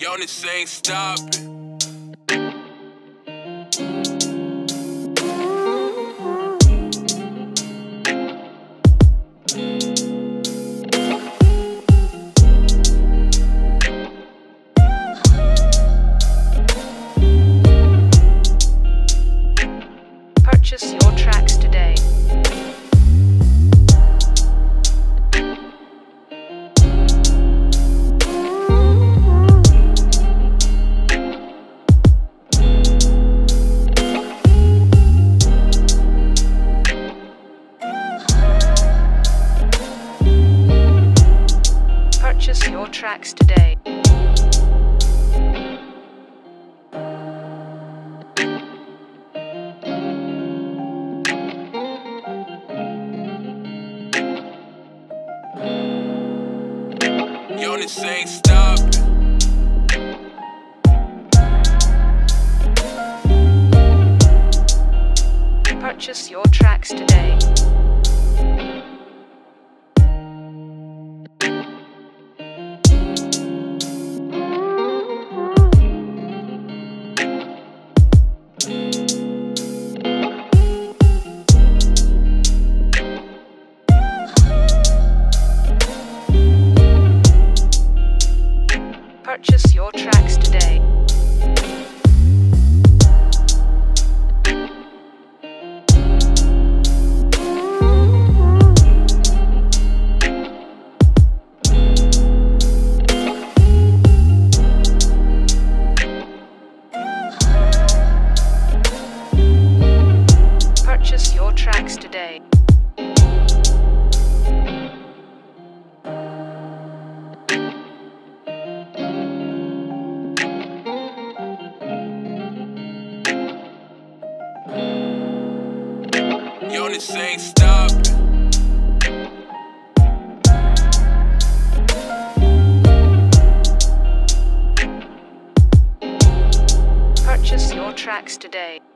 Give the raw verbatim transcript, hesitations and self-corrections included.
Yo, this ain't stopping. Purchase your tracks today. Purchase your tracks today. Yo, this ain't stopping. Purchase your tracks today. Purchase your tracks today. Purchase your tracks today. Yo, this ain't stopping. Purchase your tracks today.